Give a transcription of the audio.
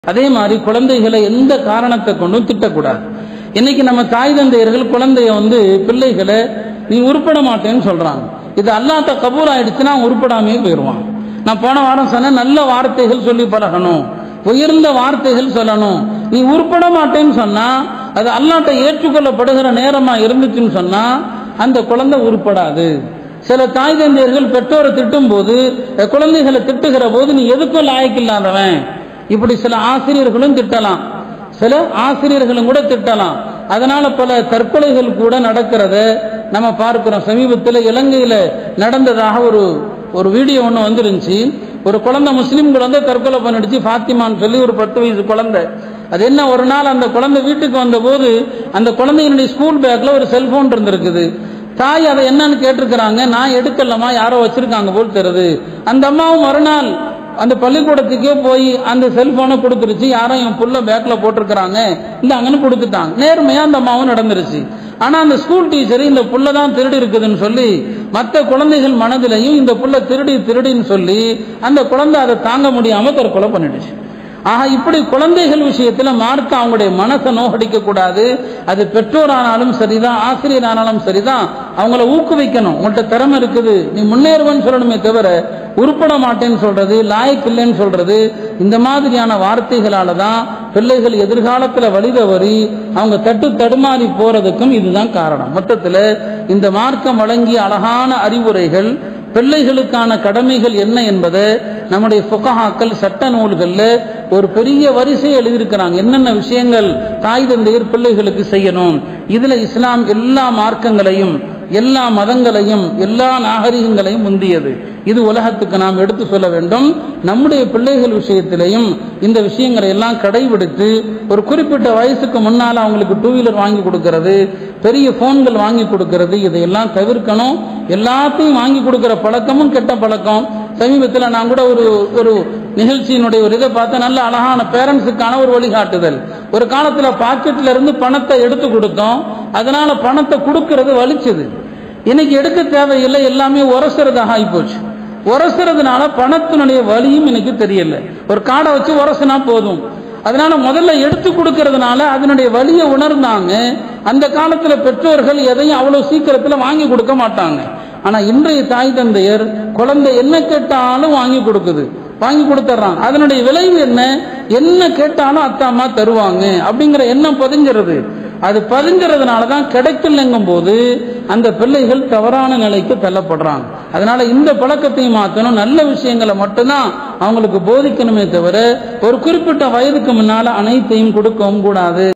அதே மாதிரி குழந்தைகளை எந்த காரணத்தை கொண்டும் திட்டக்கூடாது. இன்னைக்கு நம்ம தாய் தந்தையர்கள் குழந்தைய பிள்ளைகளை நீ உருப்பட மாட்டேன்னு சொல்றாங்க. இது அல்லாஹ்ட்ட கபூல் ஆயிடுச்சுன்னா உருப்படாமே போயிடுவான். நான் போன வாரம் சொன்ன நல்ல வார்த்தைகள் சொல்லி பழகணும், உயர்ந்த வார்த்தைகள் சொல்லணும். நீ உருப்பட மாட்டேன்னு சொன்னா அது அல்லாஹ்ட்ட ஏற்றுக்கொள்ளப்படுகிற நேரமா இருந்துச்சுன்னு சொன்னா அந்த குழந்தை உருப்படாது. சில தாய் தந்தையர்கள் பெற்றோரை திட்டும் போது குழந்தைகளை திட்டுகிற போது நீ எதுக்கும் லாயக்கில்லாதவன், இப்படி சில ஆசிரியர்களும் திட்டலாம், சில ஆசிரியர்களும் கூட திட்டலாம். அதனால பல தற்கொலைகள் கூட நடக்கிறத நம்ம பார்க்கிறோம். சமீபத்தில் இலங்கையில நடந்ததாக ஒரு வீடியோ ஒன்று வந்துருந்துச்சு. ஒரு குழந்தை முஸ்லீம் குழந்தை தற்கொலை பண்ணிடுச்சு, ஃபாத்திமான்னு சொல்லி ஒரு 10 வயசு குழந்தை. அது என்ன, ஒரு நாள் அந்த குழந்தை வீட்டுக்கு வந்த போது அந்த குழந்தையினுடைய ஸ்கூல் பேக்ல ஒரு செல்போன் இருந்திருக்குது. தாய் அதை என்னன்னு கேட்டிருக்கிறாங்க. நான் எடுக்கலமா, யாரோ வச்சிருக்காங்க போல் தெரியுது. அந்த அம்மாவும் மறுநாள் அந்த பள்ளிக்கூடத்துக்கே போய் அந்த செல்போனை கொடுத்துருச்சு. யாரும் என் புள்ள பேக்ல போட்டிருக்கிறாங்க, இல்ல அங்கன்னு கொடுத்துட்டாங்க. நேர்மையா அந்த அம்மாவும் நடந்துருச்சு. ஆனா அந்த ஸ்கூல் டீச்சர் இந்த புள்ள தான் திருடி இருக்குதுன்னு சொல்லி மற்ற குழந்தைகள் மனதிலையும் இந்த புள்ள திருடின்னு சொல்லி அந்த குழந்தை அதை தாங்க முடியாம தற்கொலை பண்ணிடுச்சு. ஆக இப்படி குழந்தைகள் விஷயத்துல மார்க்க அவங்களுடைய மனசை நோகடிக்க கூடாது. அது பெற்றோரானாலும் சரிதான், ஆசிரியர் ஆனாலும் சரிதான், அவங்கள ஊக்குவிக்கணும். உங்கள்கிட்ட திறமை இருக்குது, நீ முன்னேறுவன்னு சொல்லணுமே தவிர உருப்பட மாட்டேன்னு சொல்றது, லாயக்கு இல்லைன்னு சொல்றது, இந்த மாதிரியான வார்த்தைகளால தான் பிள்ளைகள் எதிர்காலத்துல வழிதவறி அவங்க தடுமாறி போறதுக்கும் இதுதான் காரணம். மொத்தத்துல இந்த மார்க்கம் வழங்கிய அழகான அறிவுரைகள், பிள்ளைகளுக்கான கடமைகள் என்ன என்பதை நம்முடைய ஃபுகஹாக்கள் சட்ட நூல்கள்ல ஒரு பெரிய வரிசை எழுதியிருக்கிறாங்க. என்னென்ன விஷயங்கள் தாய் தந்தையர் பிள்ளைகளுக்கு செய்யணும். இதுல இஸ்லாம் எல்லா மார்க்கங்களையும், எல்லா மதங்களையும், எல்லா நாகரிகங்களையும் முந்தியது. இது உலகத்துக்கு நாம் எடுத்து சொல்ல வேண்டும். நம்முடைய பிள்ளைகள் விஷயத்திலையும் இந்த விஷயங்களை எல்லாம் கடைபிடித்து ஒரு குறிப்பிட்ட வயசுக்கு முன்னால் அவங்களுக்கு 2 வீலர் வாங்கி கொடுக்கிறது, பெரிய போன்கள் வாங்கி கொடுக்கிறது, இதையெல்லாம் தவிர்க்கணும். எல்லாத்தையும் வாங்கி கொடுக்கிற பழக்கமும் கெட்ட பழக்கம். சமீபத்தில் நான் கூட ஒரு நிகழ்ச்சியினுடைய ஒரு இதை பார்த்தா நல்ல அழகான பேரண்ட்ஸுக்கான ஒரு வழிகாட்டுதல். ஒரு காலத்துல பாக்கெட்ல இருந்து பணத்தை எடுத்து கொடுத்தோம், அதனால பணத்தை கொடுக்கறது வலிச்சது. இன்னைக்கு எடுக்க தேவையில்லை, எல்லாமே உரசுறதாக ஆகிப்போச்சு. உரசுறதுனால பணத்தினுடைய வலியும் எனக்கு தெரியல. ஒரு காடை வச்சு உரசுனா போதும். அதனால முதல்ல எடுத்து கொடுக்கறதுனால அதனுடைய வலியை உணர்ந்தாங்க. அந்த காலத்துல பெற்றோர்கள் எதையும் அவ்வளவு சீக்கிரத்துல வாங்கி கொடுக்க மாட்டாங்க. ஆனா இன்றைய தாய் தந்தையர் குழந்தை என்ன கேட்டாலும் வாங்கி கொடுத்துறாங்க. அதனுடைய விளைவு என்ன கேட்டாலும் அத்தா அம்மா தருவாங்க அப்படிங்கிற எண்ணம் பதிஞ்சிருது. அது பதிஞ்சிறதுனாலதான் கிடைக்கலங்கும் போது அந்த பிள்ளைகள் தவறான நிலைக்கு தள்ளப்படுறாங்க. அதனால இந்த பழக்கத்தையும் மாற்றணும். நல்ல விஷயங்களை மட்டும்தான் அவங்களுக்கு போதிக்கணுமே தவிர ஒரு குறிப்பிட்ட வயதுக்கு முன்னால அனைத்தையும் கொடுக்கவும் கூடாது.